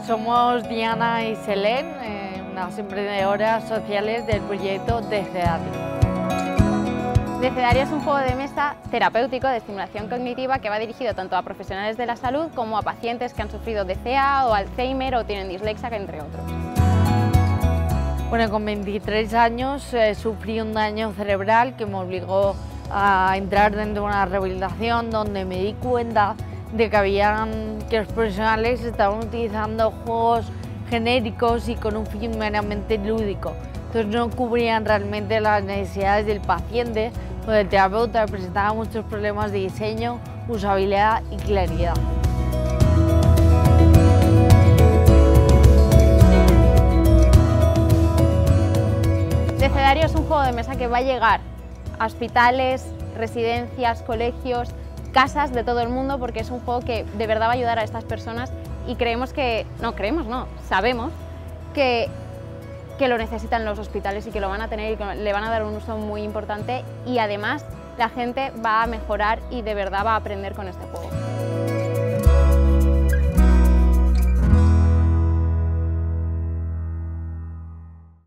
Somos Diana y Selene, unas emprendedoras sociales del proyecto Decedario. Decedario es un juego de mesa terapéutico de estimulación cognitiva que va dirigido tanto a profesionales de la salud como a pacientes que han sufrido DCA o Alzheimer o tienen dislexia, entre otros. Bueno, con 23 años sufrí un daño cerebral que me obligó a entrar dentro de una rehabilitación donde me di cuenta de que los profesionales estaban utilizando juegos genéricos y con un fin meramente lúdico. Entonces no cubrían realmente las necesidades del paciente o del terapeuta, que presentaba muchos problemas de diseño, usabilidad y claridad. Decedario es un juego de mesa que va a llegar a hospitales, residencias, colegios, casas de todo el mundo, porque es un juego que de verdad va a ayudar a estas personas y sabemos que lo necesitan los hospitales y que lo van a tener y que le van a dar un uso muy importante, y además la gente va a mejorar y de verdad va a aprender con este juego.